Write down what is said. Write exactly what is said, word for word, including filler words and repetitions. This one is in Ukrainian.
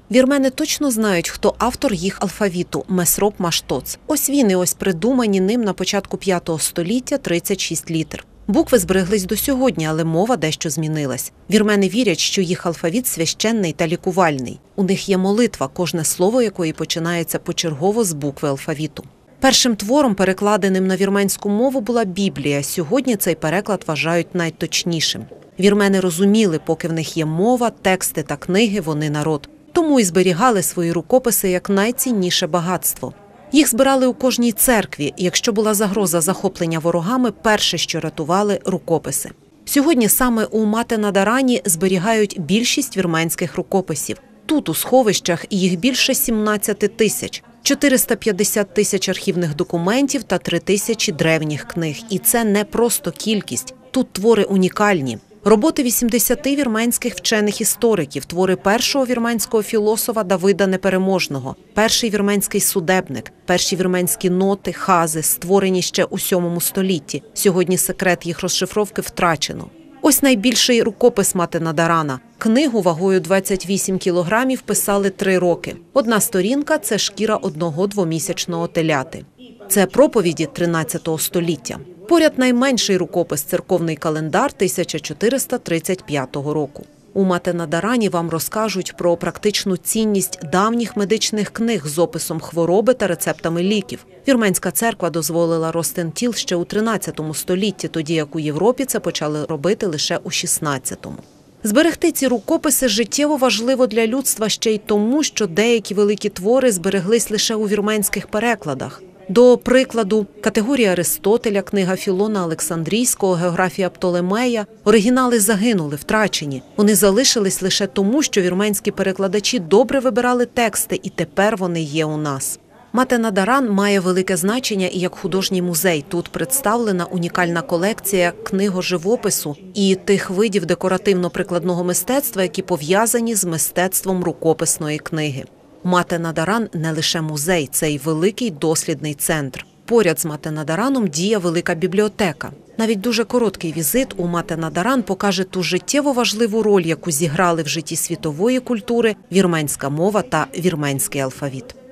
Вірмени точно знають, хто автор їх алфавіту – Месроп Маштоц. Ось він і ось придумані ним на початку п'ятого століття тридцять шість літер. Букви збереглись до сьогодні, але мова дещо змінилась. Вірмени вірять, що їх алфавіт священний та лікувальний. У них є молитва, кожне слово якої починається почергово з букви алфавіту. Першим твором, перекладеним на вірменську мову, була Біблія. Сьогодні цей переклад вважають найточнішим. Вірмени розуміли, поки в них є мова, тексти та книги, вони народ. Тому і зберігали свої рукописи як найцінніше багатство. Їх збирали у кожній церкві, і якщо була загроза захоплення ворогами, перше, що рятували – рукописи. Сьогодні саме у Мате-на-Дарані зберігають більшість вірменських рукописів. Тут, у сховищах, їх більше сімнадцяти тисяч, чотириста п'ятдесят тисяч архівних документів та три тисячі древніх книг. І це не просто кількість, тут твори унікальні. Роботи вісімдесяти вірменських вчених-істориків, твори першого вірменського філософа Давида Непереможного, перший вірменський судебник, перші вірменські ноти, хази, створені ще у сьомому столітті. Сьогодні секрет їх розшифровки втрачено. Ось найбільший рукопис Мате-на-Дарана. Книгу вагою двадцять вісім кілограмів писали три роки. Одна сторінка – це шкіра одного двомісячного теляти. Це проповіді тринадцятого століття. Поряд найменший рукопис «Церковний календар» тисяча чотириста тридцять п'ятого року. У Мате-на-Дарані вам розкажуть про практичну цінність давніх медичних книг з описом хвороби та рецептами ліків. Вірменська церква дозволила розтин-тіл ще у тринадцятому столітті, тоді як у Європі це почали робити лише у шістнадцятому. Зберегти ці рукописи життєво важливо для людства ще й тому, що деякі великі твори збереглись лише у вірменських перекладах. До прикладу, категорія Аристотеля, книга Філона Олександрійського, географія Птолемея. Оригінали загинули, втрачені. Вони залишились лише тому, що вірменські перекладачі добре вибирали тексти, і тепер вони є у нас. Мате-на-Даран має велике значення і як художній музей. Тут представлена унікальна колекція книгоживопису і тих видів декоративно-прикладного мистецтва, які пов'язані з мистецтвом рукописної книги. Мате-на-Даран – не лише музей, це й великий дослідний центр. Поряд з Мате-на-Дараном діє велика бібліотека. Навіть дуже короткий візит у Мате-на-Даран покаже ту життєво важливу роль, яку зіграли в житті світової культури вірменська мова та вірменський алфавіт.